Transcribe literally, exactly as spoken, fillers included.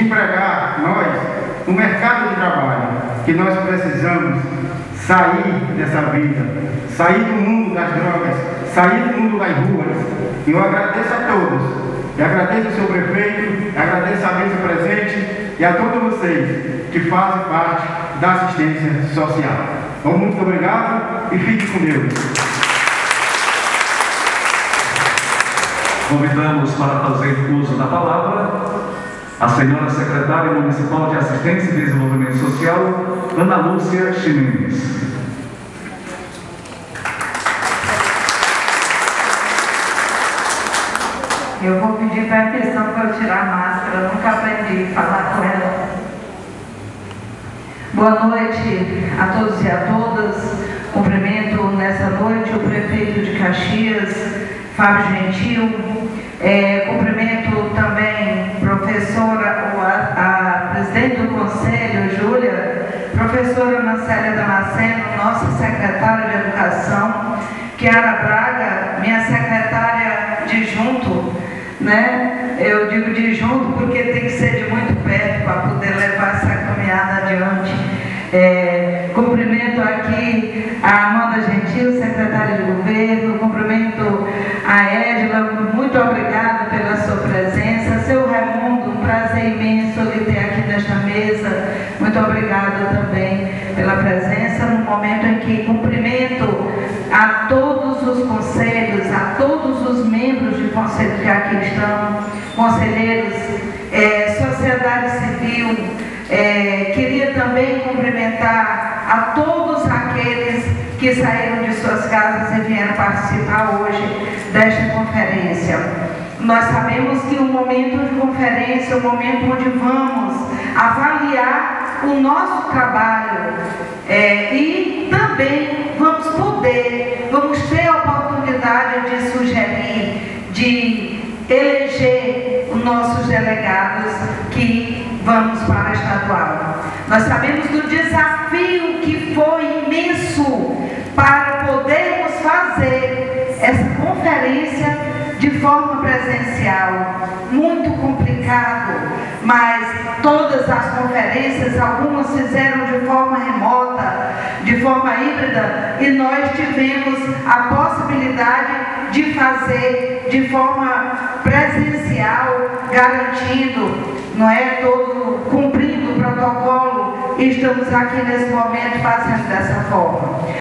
pregar, nós, no mercado de trabalho, que nós precisamos sair dessa vida, sair do mundo das drogas, sair do mundo das ruas. E eu agradeço a todos. E agradeço ao seu prefeito, agradeço a mesa presente e a todos vocês que fazem parte da assistência social. Então, muito obrigado e fique com Deus. Convidamos para fazer uso da palavra a senhora secretária municipal de Assistência e Desenvolvimento Social, Ana Lúcia Ximenes. Eu vou pedir para a questão para eu tirar a máscara, eu nunca aprendi a falar com ela. Boa noite a todos e a todas. Cumprimento nessa noite o prefeito de Caxias, Fábio Gentil. É, cumprimento também a professora, a, a presidente do Conselho, Júlia, professora Marcélia Damasceno, nossa secretária de Educação, Kiara Braga, minha secretária de junto, né? Eu digo de junto porque tem que ser de muito perto para poder levar essa caminhada adiante. É, cumprimento aqui a Amanda Gentil, secretária de governo, cumprimento a Edila, muito obrigada pela sua presença. Seu Raimundo, um prazer imenso lhe ter aqui nesta mesa, muito obrigada também pela presença, no momento em que cumprimento a todos os conselhos, a todos os membros de conselho que aqui estão, conselheiros, é, sociedade civil. É, queria também cumprimentar a todos aqueles que saíram de suas casas e vieram participar hoje desta conferência. Nós sabemos que o momento de conferência é o momento onde vamos avaliar o nosso trabalho é, e também vamos poder, vamos ter a oportunidade de sugerir, de eleger os nossos delegados que vamos para a estadual. Nós sabemos do desafio que foi imenso para podermos fazer essa conferência de forma presencial. Muito complicado, mas todas as conferências, algumas fizeram de forma remota, de forma híbrida, e nós tivemos a possibilidade de fazer de forma presencial, garantindo, não é, todo, cumprindo o protocolo, e estamos aqui nesse momento fazendo dessa forma.